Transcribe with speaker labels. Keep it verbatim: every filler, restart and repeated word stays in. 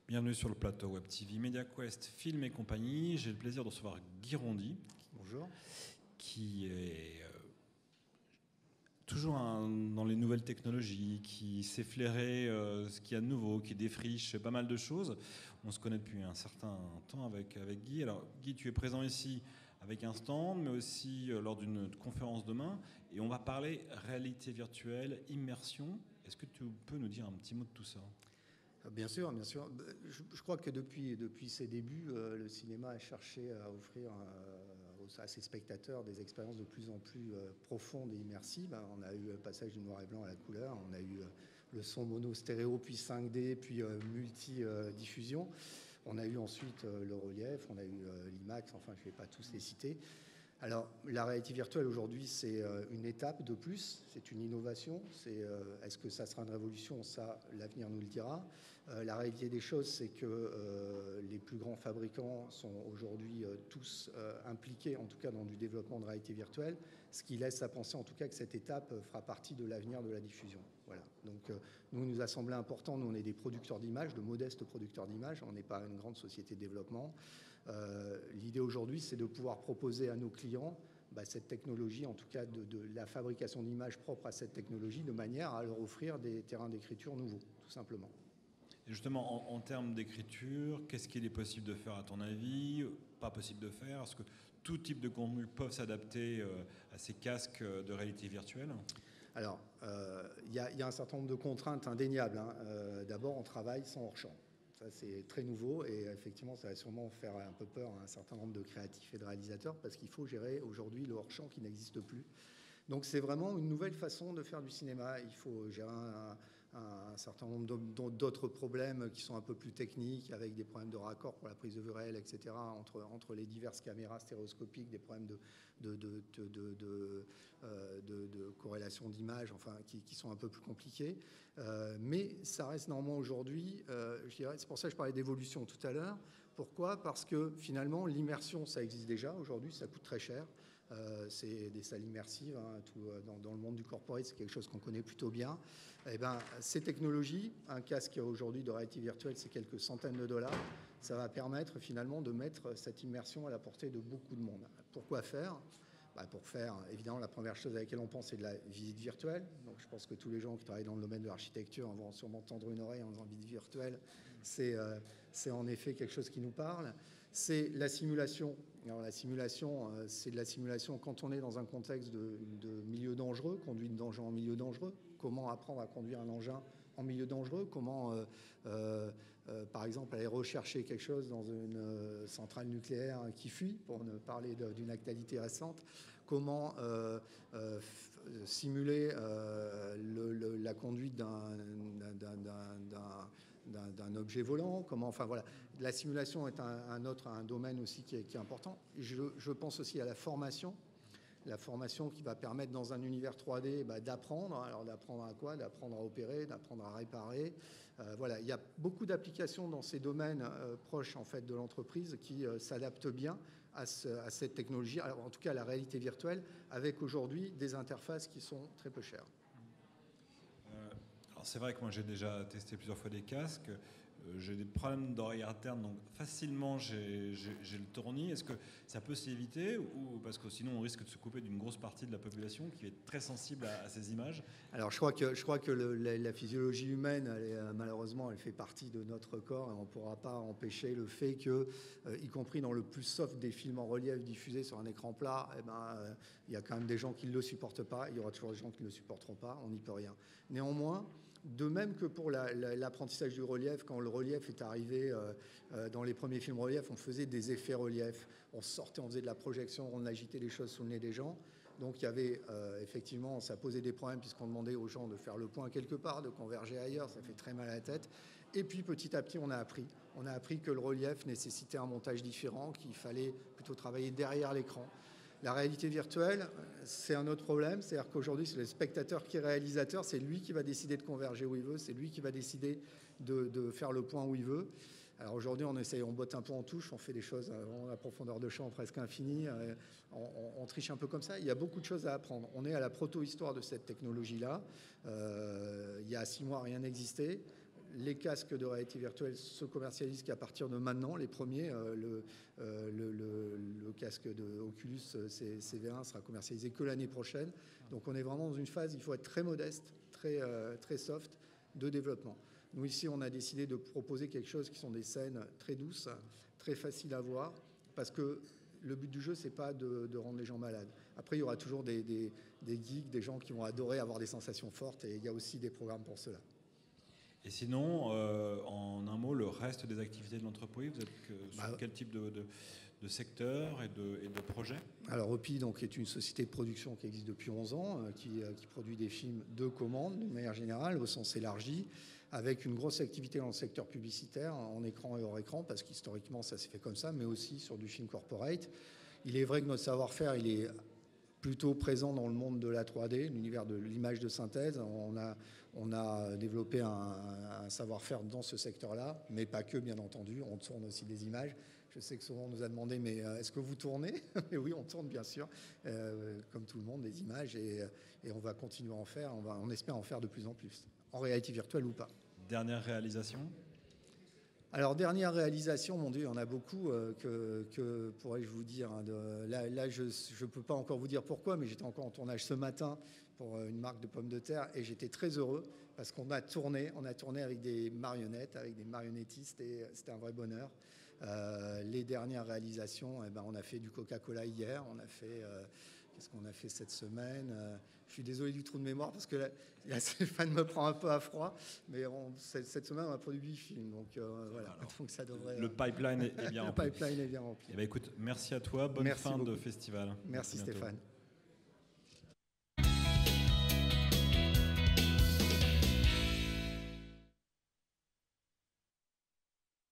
Speaker 1: Bienvenue sur le plateau Web T V MediaQuest Film et compagnie. J'ai le plaisir de recevoir Guy Rondy.
Speaker 2: Bonjour.
Speaker 1: Qui est euh, toujours un, dans les nouvelles technologies, qui sait flairer euh, ce qu'il y a de nouveau, qui défriche pas mal de choses. On se connaît depuis un certain temps avec, avec Guy. Alors Guy, tu es présent ici avec un stand, mais aussi euh, lors d'une conférence demain. Et on va parler réalité virtuelle, immersion. Est-ce que tu peux nous dire un petit mot de tout ça ?
Speaker 2: Bien sûr, bien sûr. Je, je crois que depuis, depuis ses débuts, euh, le cinéma a cherché à offrir euh, à ses spectateurs des expériences de plus en plus euh, profondes et immersives. On a eu le passage du noir et blanc à la couleur, on a eu euh, le son mono stéréo, puis cinq D, puis euh, multi-diffusion. On a eu ensuite euh, le relief, on a eu euh, l'IMAX, enfin je ne vais pas tous les citer. Alors, la réalité virtuelle aujourd'hui, c'est une étape de plus, c'est une innovation. C'est, euh, est-ce que ça sera une révolution ? Ça, l'avenir nous le dira. Euh, la réalité des choses, c'est que euh, les plus grands fabricants sont aujourd'hui euh, tous euh, impliqués, en tout cas dans du développement de réalité virtuelle, ce qui laisse à penser en tout cas que cette étape fera partie de l'avenir de la diffusion. Voilà. Donc, euh, nous, il nous a semblé important, nous, on est des producteurs d'images, de modestes producteurs d'images, on n'est pas une grande société de développement. Euh, l'idée aujourd'hui, c'est de pouvoir proposer à nos clients bah, cette technologie, en tout cas de, de la fabrication d'images propres à cette technologie, de manière à leur offrir des terrains d'écriture nouveaux, tout simplement.
Speaker 1: Et justement, en, en termes d'écriture, qu'est-ce qu'il est possible de faire à ton avis ? Pas possible de faire ? Est-ce que tout type de contenu peuvent s'adapter euh, à ces casques de réalité virtuelle ?
Speaker 2: Alors, il euh, y, y a un certain nombre de contraintes indéniables. Hein. Euh, d'abord, on travaille sans hors-champ. Ça, c'est très nouveau et effectivement, ça va sûrement faire un peu peur à un certain nombre de créatifs et de réalisateurs parce qu'il faut gérer aujourd'hui le hors-champ qui n'existe plus. Donc, c'est vraiment une nouvelle façon de faire du cinéma. Il faut gérer un, un, un certain nombre d'autres problèmes qui sont un peu plus techniques, avec des problèmes de raccord pour la prise de vue réelle, et cetera, entre, entre les diverses caméras stéréoscopiques, des problèmes de, de, de, de, de, de, euh, de, de corrélation d'images, enfin, qui, qui sont un peu plus compliqués. Euh, mais ça reste néanmoins aujourd'hui, euh, je dirais, c'est pour ça que je parlais d'évolution tout à l'heure. Pourquoi ? Parce que finalement, l'immersion, ça existe déjà aujourd'hui, ça coûte très cher. Euh, c'est des salles immersives, hein, tout, dans, dans le monde du corporate, c'est quelque chose qu'on connaît plutôt bien. Et ben, ces technologies, un casque aujourd'hui de réalité virtuelle, c'est quelques centaines de dollars, ça va permettre finalement de mettre cette immersion à la portée de beaucoup de monde. Pourquoi faire ? Bah, pour faire, évidemment, la première chose à laquelle on pense, c'est de la visite virtuelle. Donc, je pense que tous les gens qui travaillent dans le domaine de l'architecture vont sûrement tendre une oreille en disant visite virtuelle. C'est, euh, c'est en effet quelque chose qui nous parle. C'est la simulation. Alors, la simulation, euh, c'est de la simulation quand on est dans un contexte de, de milieu dangereux, conduite d'engin en milieu dangereux. Comment apprendre à conduire un engin en milieu dangereux, comment, euh, euh, euh, par exemple, aller rechercher quelque chose dans une euh, centrale nucléaire qui fuit, pour ne parler d'une actualité récente, comment euh, euh, simuler euh, le, le, la conduite d'un d'un objet volant, comment, enfin voilà, la simulation est un, un autre un domaine aussi qui est, qui est important. Je, je pense aussi à la formation. La formation qui va permettre dans un univers trois D bah, d'apprendre. Alors d'apprendre à quoi ? D'apprendre à opérer, d'apprendre à réparer. Euh, voilà, il y a beaucoup d'applications dans ces domaines euh, proches en fait de l'entreprise qui euh, s'adaptent bien à, ce, à cette technologie. Alors en tout cas à la réalité virtuelle, avec aujourd'hui des interfaces qui sont très peu chères.
Speaker 1: Euh, alors c'est vrai que moi j'ai déjà testé plusieurs fois des casques. Euh, j'ai des problèmes d'oreille interne, donc facilement j'ai, j'ai, j'ai le tournis. Est-ce que ça peut s'éviter ou parce que sinon on risque de se couper d'une grosse partie de la population qui est très sensible à, à ces images ?
Speaker 2: Alors je crois que, je crois que le, la, la physiologie humaine, elle est, malheureusement, elle fait partie de notre corps et on ne pourra pas empêcher le fait que, euh, y compris dans le plus soft des films en relief diffusés sur un écran plat, eh ben, euh, il y a quand même des gens qui ne le supportent pas. Il y aura toujours des gens qui ne le supporteront pas. On n'y peut rien. Néanmoins, de même que pour la, la, l'apprentissage du relief, quand le relief est arrivé euh, euh, dans les premiers films relief, on faisait des effets relief, on sortait, on faisait de la projection, on agitait les choses sous le nez des gens. Donc il y avait euh, effectivement, ça posait des problèmes puisqu'on demandait aux gens de faire le point quelque part, de converger ailleurs, ça fait très mal à la tête. Et puis petit à petit, on a appris. On a appris que le relief nécessitait un montage différent, qu'il fallait plutôt travailler derrière l'écran. La réalité virtuelle, c'est un autre problème, c'est-à-dire qu'aujourd'hui, c'est le spectateur qui est réalisateur, c'est lui qui va décider de converger où il veut, c'est lui qui va décider de, de faire le point où il veut. Alors aujourd'hui, on essaye, on botte un peu en touche, on fait des choses à profondeur de champ presque infinie, on, on, on triche un peu comme ça. Il y a beaucoup de choses à apprendre. On est à la proto-histoire de cette technologie-là. Euh, il y a six mois, rien n'existait. les casques de réalité virtuelle se commercialisent qu'à partir de maintenant, les premiers. Euh, le, euh, le, le, le casque de Oculus C V un sera commercialisé que l'année prochaine. Donc on est vraiment dans une phase, il faut être très modeste, très, euh, très soft de développement. Nous ici, on a décidé de proposer quelque chose qui sont des scènes très douces, très faciles à voir, parce que le but du jeu, c'est pas de, de rendre les gens malades. Après, il y aura toujours des, des, des geeks, des gens qui vont adorer avoir des sensations fortes, et il y a aussi des programmes pour cela.
Speaker 1: Et sinon, euh, en un mot, le reste des activités de l'entreprise, vous êtes que, sur bah, quel type de, de, de secteur et de, et de projet?
Speaker 2: Alors, O P I donc, est une société de production qui existe depuis onze ans, euh, qui, euh, qui produit des films de commande, d'une manière générale, au sens élargi, avec une grosse activité dans le secteur publicitaire, en écran et hors écran, parce qu'historiquement, ça s'est fait comme ça, mais aussi sur du film corporate. Il est vrai que notre savoir-faire, il est plutôt présent dans le monde de la trois D, l'univers de l'image de synthèse. On a, on a développé un, un savoir-faire dans ce secteur-là, mais pas que, bien entendu. On tourne aussi des images. Je sais que souvent on nous a demandé, mais est-ce que vous tournez? Et oui, on tourne bien sûr, euh, comme tout le monde, des images, et, et on va continuer à en faire. On, va, on espère en faire de plus en plus, en réalité virtuelle ou pas.
Speaker 1: Dernière réalisation?
Speaker 2: Alors, dernière réalisation, mon Dieu, il y en a beaucoup euh, que, que pourrais-je vous dire. Hein, de, là, là, je ne peux pas encore vous dire pourquoi, mais j'étais encore en tournage ce matin pour une marque de pommes de terre et j'étais très heureux parce qu'on a tourné, on a tourné avec des marionnettes, avec des marionnettistes et c'était un vrai bonheur. Euh, les dernières réalisations, eh ben, on a fait du Coca-Cola hier, on a fait... Euh, Qu'est-ce qu'on a fait cette semaine? Je suis désolé du trou de mémoire parce que là, là Stéphane me prend un peu à froid, mais on, cette, cette semaine, on a produit huit films. Donc, euh, voilà.
Speaker 1: Alors,
Speaker 2: donc ça devrait,
Speaker 1: le pipeline est bien
Speaker 2: le
Speaker 1: rempli.
Speaker 2: pipeline est bien rempli.
Speaker 1: Eh bien, écoute, merci à toi. Bonne
Speaker 2: merci
Speaker 1: fin
Speaker 2: beaucoup.
Speaker 1: de festival.
Speaker 2: Merci, merci Stéphane.